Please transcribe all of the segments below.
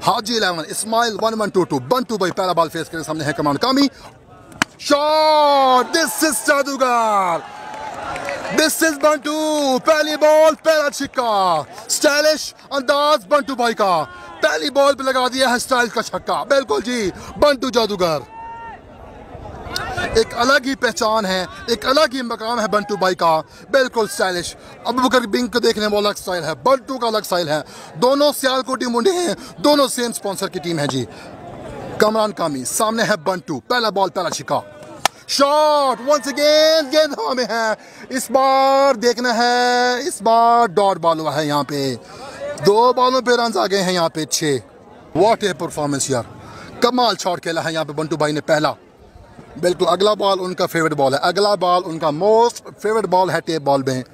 हाजी 11 इस्माइल 1122 बंटू भाई पहला ball face करने सामने है Kamran Kami shot this is जादूगर दिस इज बंटू पहली बॉल पहला छक्का स्टाइलिश अंदाज बंटू भाई का पहली बॉल पे लगा दिया है स्टाइल का छक्का बिल्कुल जी बंटू जादूगर एक अलग ही पहचान है एक अलग ही मकाम है बंटू भाई का बिल्कुल स्टाइलिश अबू बकर बिंग को देखने वाला अलग स्टाइल है बंटू का अलग स्टाइल है दोनों सियालकोटी मुंडे हैं दोनों सेम स्पॉन्सर की टीम है जी कमरान कामी सामने है बंटू पहला बॉल पहला छक्का शॉट वंस अगेन गेंद हवा में है इस बार देखना है इस बार डॉट बॉल हुआ है यहाँ पे 2 बॉलों पे रन आ गए हैं यहाँ पे 6 व्हाट ए परफॉर्मेंस यार कमाल शॉट खेला है यहाँ पे बंटू भाई ने पहला बिल्कुल अगला बॉल उनका फेवरेट बॉल है अगला बॉल उनका मोस्ट फेवरेट बॉल है टेप बॉल में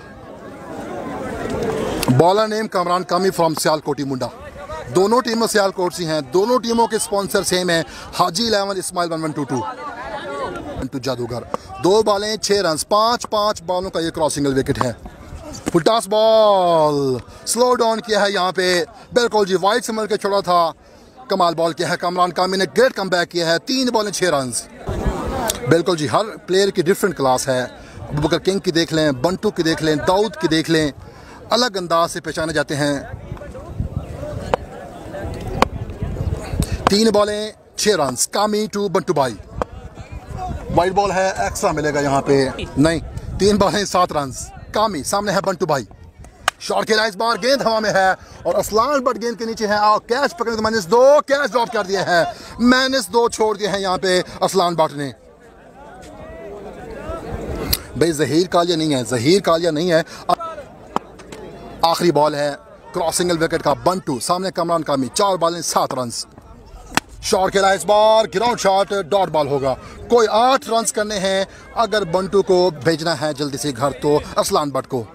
bowler name Kamran Kami from Sialkoti मुंडा दोनों टीमों सियालकोट से हैं दोनों टीमों के स्पॉन्सर सेम है हाजी 11 इस्माइल 1122 जादूगर 2 बॉलें 6 रन 5 बॉलों का ये क्रॉसिंग विकेट है full toss ball slow down किया है यहाँ पे बिल्कुल जी वाइड समझ के छोड़ा था कमाल बॉल किया है कमरान कामी ने ग्रेट कम बैक किया है 3 बॉलें 6 रन बिल्कुल जी हर प्लेयर की डिफरेंट क्लास है अबू बकर किंग की देख लें बंटू की देख लें दाऊद की देख लें अलग अंदाज से पहचाने जाते हैं 3 बॉलें 6 रन कामी टू बंटू भाई वाइड बॉल है एक्स्ट्रा मिलेगा यहाँ पे नहीं 3 बॉलें 7 रन कामी सामने है बंटू भाई शॉट खेला इस बार गेंद हवा में है और असलान बट गेंद के नीचे है आओ कैच पकड़ने तो -2 कैच ड्रॉप कर दिया है -2 छोड़ दिए हैं यहाँ पे असलान बट ने भाई जहीर कालिया नहीं है आखिरी बॉल है क्रॉसिंग विकेट का बंटू सामने कमरान कामी 4 बॉलें 7 रन शॉट खेला इस बार ग्राउंड शॉट डॉट बॉल होगा कोई 8 रन करने हैं अगर बंटू को भेजना है जल्दी से घर तो असलान बट को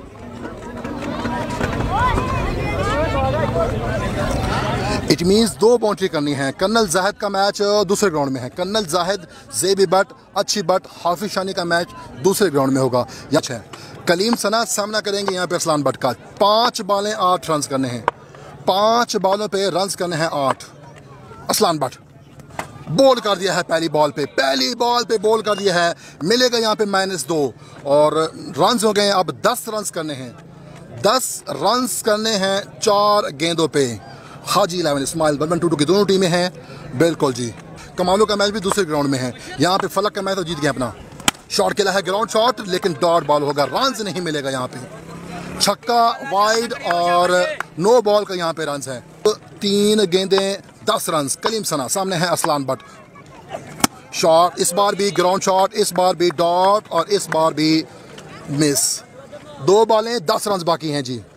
इट मीन्स 2 बाउंड्री करनी है कर्नल जाहिद का मैच दूसरे ग्राउंड में है कर्नल जाहिद जेबी बट अच्छी बट हाफिज शानी का मैच दूसरे ग्राउंड में होगा है कलीम सना सामना करेंगे यहाँ पे असलान बट का 5 बॉलें 8 रन करने हैं 5 बॉलों पे रन करने हैं 8 असलान बट बोल कर दिया है पहली बॉल पे बोल कर दिया है मिलेगा यहाँ पे -2 और रन हो गए अब 10 रन करने हैं 10 रन करने हैं 4 गेंदों पे हाजी 11 इस्माइल 1122 की दोनों टीमें हैं बिल्कुल जी कमालों का मैच भी दूसरे ग्राउंड में है यहाँ पे फलक का मैच तो जीत गया अपना शॉट खेला है ग्राउंड शॉट लेकिन डॉट बॉल होगा रन नहीं मिलेगा यहाँ पे छक्का वाइड और नो बॉल का यहाँ पे रन है 3 गेंदें 10 रन कलीम सना सामने है असलान बट शॉट इस बार भी ग्राउंड शॉट इस बार भी डॉट और इस बार भी मिस 2 बॉलें 10 रन बाकी हैं जी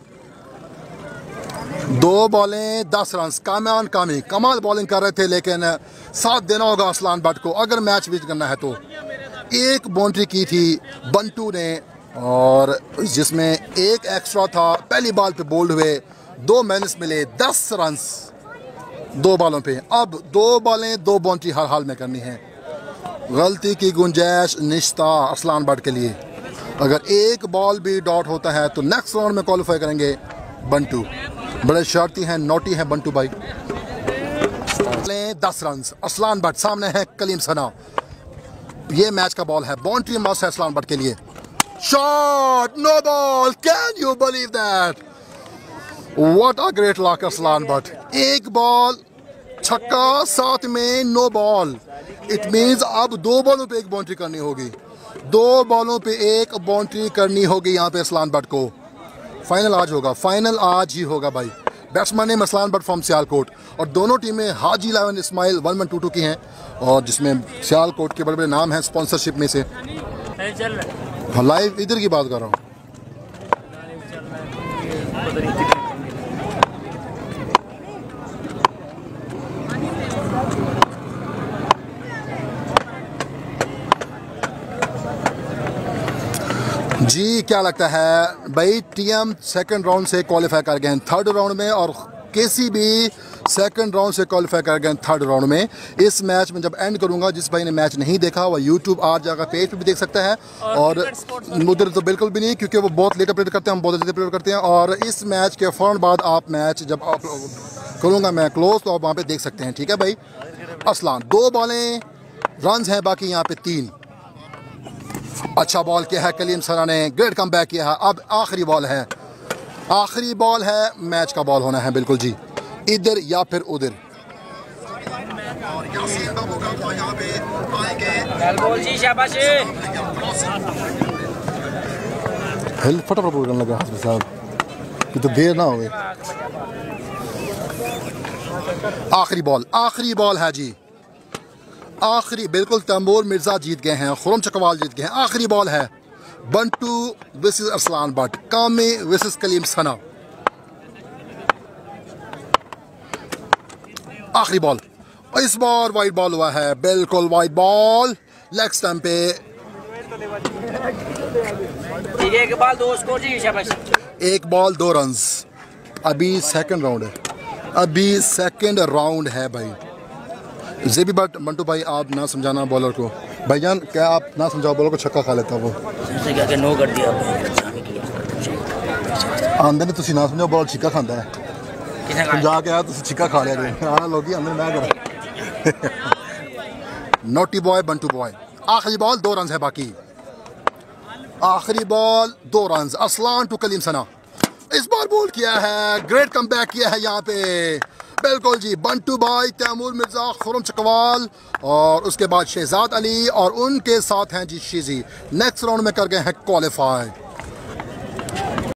2 बॉलें 10 रन कामयान कामी कमाल बॉलिंग कर रहे थे लेकिन साथ देना होगा असलान बट को अगर मैच विन करना है तो 1 बाउंड्री की थी बंटू ने और जिसमें 1 एक्स्ट्रा था पहली बॉल पे बोल्ड हुए 2 माइनस मिले 10 रन 2 बॉलों पे अब 2 बॉलें 2 बाउंड्री हर हाल में करनी है गलती की गुंजाइश निश्ता असलान बट के लिए अगर 1 बॉल भी डॉट होता है तो नेक्स्ट राउंड में क्वालिफाई करेंगे बंटू बड़े शर्ती हैं नोटी हैं बंटू भाई 10 रन असलान बट सामने है कलीम सना ये मैच का बॉल है बाउंड्री मस्ट है असलान बट के लिए shot no ball can you believe that what a great lock Aslan Butt 1 ball छक्का साथ में नो बॉल इट मींस अब 2 बॉलों पे 1 बाउंड्री करनी होगी 2 बॉलों पे 1 बाउंड्री करनी होगी यहाँ पे असलान बट को फाइनल आज ही होगा भाई batsman name Aslan Butt from Sialkot और दोनों टीमें हाजी 11 इस्माइल 1122 की हैं और जिसमें सियालकोट के बड़े बड़े नाम हैं स्पॉन्सरशिप में से लाइव इधर की बात कर रहा हूँ जी क्या लगता है भाई टीएम सेकंड राउंड से क्वालिफाई कर गए 3rd राउंड में और केसी भी सेकंड राउंड से क्वालिफाई कर गए 3rd राउंड में इस मैच में जब एंड करूंगा जिस भाई ने मैच नहीं देखा वो यूट्यूब आर जगह पेज पे भी देख सकता है और मुझे तो बिल्कुल भी नहीं क्योंकि वो बहुत लेट अपडेट करते हैं हम बहुत लेट अपडेट करते हैं और इस मैच के फौरन बाद आप मैच जब आप करूँगा मैं क्लोज, तो आप वहाँ पे देख सकते हैं। ठीक है भाई। असलान 2 बॉलें, रन हैं बाकी यहाँ पे 3। अच्छा बॉल किया है कलीम सना ने, ग्रेट कम बैक किया है। अब आखिरी बॉल है, आखिरी बॉल है, मैच का बॉल होना है बिल्कुल जी, इधर या फिर उधर। फटाफट बोल लगा हाथ में साहब कि तो देर ना हो। आखिरी बॉल है जी, आखिरी बिल्कुल। तंबूर मिर्जा जीत गए हैं, खुरम चकवाल जीत गए हैं। आखिरी बॉल है, बंटू वर्सेस अरसलान बट, कामे वर्सेस कलीम सना। आखिरी बॉल, इस बार वाइड बॉल हुआ है, बिल्कुल वाइड बॉल, लेग स्टंप पे। एक बॉल 2 स्कोर जी, शाबाश। 1 बॉल 2 रन्स। अभी सेकंड राउंड है, अभी सेकंड राउंड है भाई। जेबी बट मंटू भाई आप ना समझाना बॉलर को, भाईजान क्या आप ना समझाओ बॉलर को, छक्का खा लेता वो। क्या नो कर दिया आंदे ने तुसी ना समझाओ बॉलर छिक्का खाता है, समझा के आया तुसी छिक्का खा लिया जे आना लोगी अंदर ना कर। Naughty boy Bantu boy. आखिरी बॉल 2 रन है बाकी, आखिरी ball 2 run. Aslan to Kaleem Sana, इस बार बॉल किया है, ग्रेट कमबैक किया है यहाँ पे, बिल्कुल जी। बंटू भाई, तैमूर मिर्जा, खुरम चकवाल और उसके बाद शहजाद अली और उनके साथ हैं जी शीजी, नेक्स्ट राउंड में कर गए हैं क्वालिफाई।